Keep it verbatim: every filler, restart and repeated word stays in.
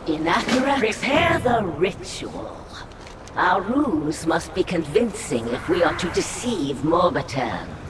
Inakura, prepare the ritual. Our ruse must be convincing if we are to deceive Morbitan.